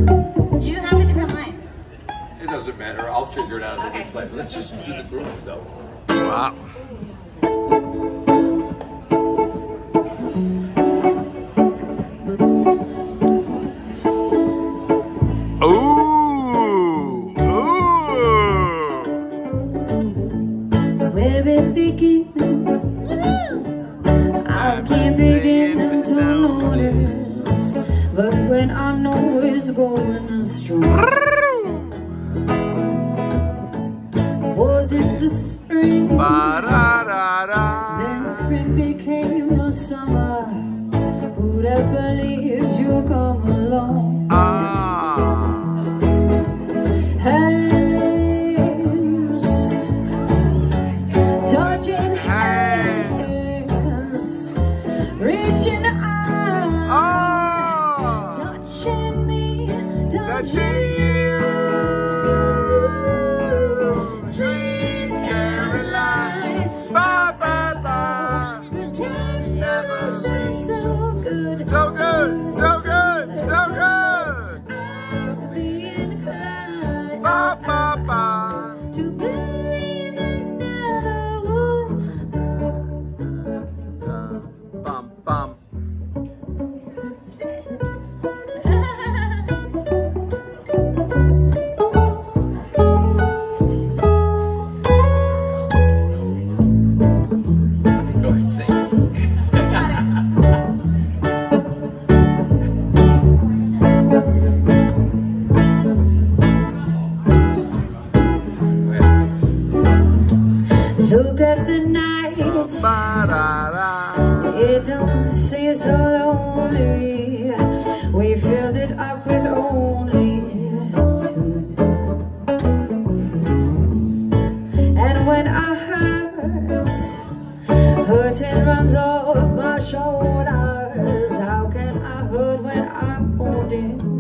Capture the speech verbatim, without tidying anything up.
You have a different line. It doesn't matter. I'll figure it out when Okay. we play. Let's just do the groove, though. Wow. Ooh, ooh. Where it begin, I can't begin to notice, but when I know it's going strong, was it the spring? Ba-da-da-da. Then spring became the summer. Who'd have believed you'd come along? Ah. Hands, touching hands, reaching out, Ah. touching me, Touching touching you. you. Sweet Caroline. Ba-ba-ba. The times never seem so good, So good, so good, so good. I'll be inclined Ba-ba-ba. to believe another woman. Bum, bum. Go ahead, sing. Look at the nights, Ba-da-da. it don't seem so lonely. We filled it up with only two. And when our hurts, hurting runs off my shoulders, how can I hurt when I'm holding